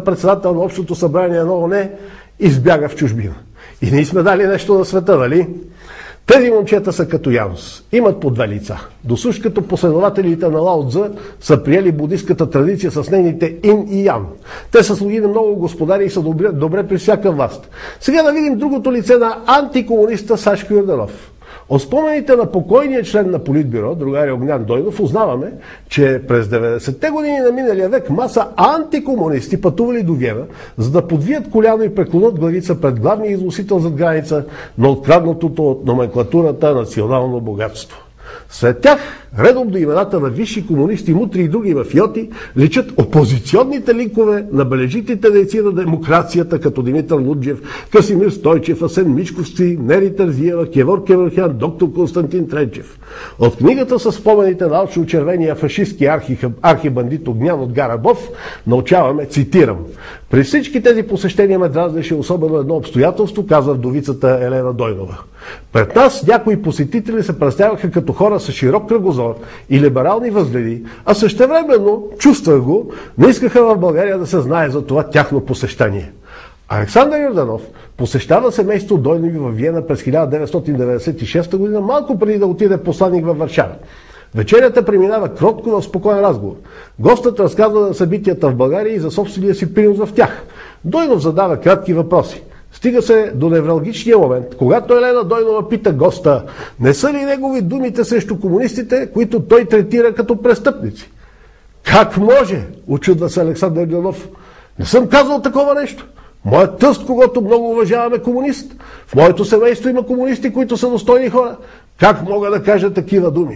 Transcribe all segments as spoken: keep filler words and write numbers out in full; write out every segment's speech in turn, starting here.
председател на Общото събрание на ООН избяга в чужбина. И ние сме дали нещо на света, нали? Тези момчета са като Янус. Имат по две лица. Досуж като последователите на Лао Цзъ са приели будистката традиция с нейните ин и ян. Те са слуги на много господари и са добре, добре при всяка власт. Сега да видим другото лице на антикомуниста Сашко Йорданов. От спомените на покойния член на Политбюро, другаря Огнян Дойнов, узнаваме, че през деветдесетте години на миналия век маса антикомунисти пътували до Виена, за да подвият коляно и преклонят главица пред главния износител зад граница на откраднатото от номенклатурата национално богатство. След тях, редом до имената на висши комунисти, мутри и други мафиоти, личат опозиционните ликове на бележитите дейци на демокрацията, като Димитър Луджев, Касимир Стойчев, Асен Мичковски, Нери Тързиева, Кевор Кеверхян, доктор Константин Тренчев. От книгата с спомените на алчно-червения фашистски архи, архибандит Огнян от Гарабов научаваме, цитирам: „При всички тези посещения ме дразнеше особено едно обстоятелство“, казва вдовицата Елена Дойнова. „Пред нас някои посетители се представяха като хора с широк кръгозор и либерални възгледи, а същевременно, чувствах го, не искаха в България да се знае за това тяхно посещение“. Александър Йорданов посещава семейство Дойнови във Виена през хиляда деветстотин деветдесет и шеста година, малко преди да отиде посланик във Варшава. Вечерята преминава кротко в спокоен разговор. Гостът разказва за събитията в България и за собствения си принос в тях. Дойнов задава кратки въпроси. Стига се до невралгичния момент, когато Елена Дойнова пита госта: не са ли негови думите срещу комунистите, които той третира като престъпници? „Как може?“ очудва се Александър Йорданов. „Не съм казал такова нещо. Моят тъст, когото много уважаваме, комунист. В моето семейство има комунисти, които са достойни хора. Как мога да кажа такива думи?“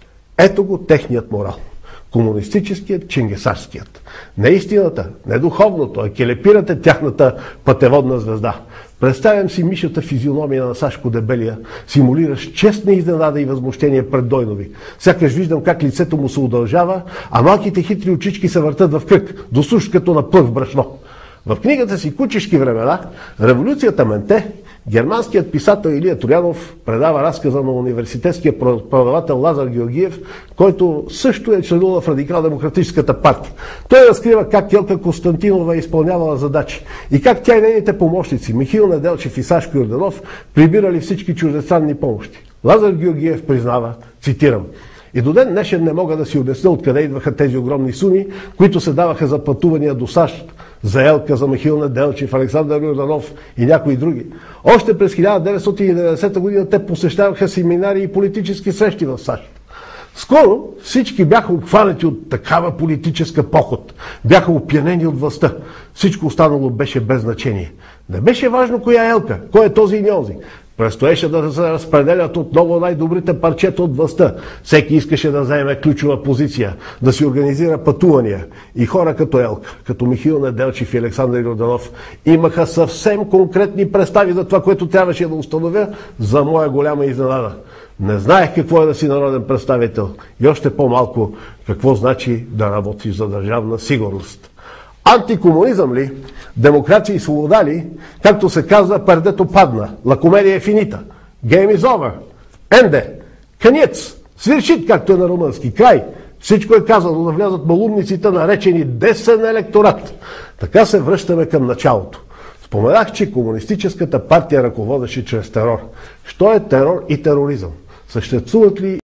Ето го техният морал. Комунистическият, ченгесарският. Не истината, не духовното, а келепирате тяхната пътеводна звезда. Представям си мишата физиономия на Сашко Дебелия, симулиращ честна изненада и възмущение пред Дойнови. Сякаш виждам как лицето му се удължава, а малките хитри очички се въртат в кръг, досуш като на плъв брашно. В книгата си „Кучешки времена“ Революцията менте, германският писател Илия Троянов предава разказа на университетския преподавател Лазар Георгиев, който също е членувал в Радикал-демократическата партия. Той разкрива как Елка Константинова е изпълнявала задачи и как тя и нейните помощници Михаил Неделчев и Сашко Йорданов прибирали всички чуждестранни помощи. Лазар Георгиев признава, цитирам: „И до ден днешен не мога да си обясня откъде идваха тези огромни суми, които се даваха за пътувания до САЩ, за Елка, за Михаил Неделчев, Александър Йорданов и някои други. Още през хиляда деветстотин и деветдесета година те посещаваха семинари и политически срещи в САЩ. Скоро всички бяха обхванати от такава политическа поход. Бяха опиянени от властта. Всичко останало беше без значение. Не беше важно коя е Елка, кой е този и онзи. Предстоеше да се разпределят отново най-добрите парчета от властта. Всеки искаше да заеме ключова позиция, да си организира пътувания. И хора като Елка, като Михаил Неделчев и Александър Йорданов имаха съвсем конкретни представи за това, което трябваше да установя, за моя голяма изненада. Не знаех какво е да си народен представител и още по-малко какво значи да работиш за държавна сигурност. Антикомунизъм ли? Демокрация и свобода ли? Както се казва, пердето падна. Лакомерия е финита. Game is over. Енде. Канец. Свиршит, както е на румънски. Край. Всичко е казано, да влязат малумниците, наречени десен електорат. Така се връщаме към началото. Споменах, че комунистическата партия ръководеше чрез терор. Що е терор и тероризъм? Съществуват ли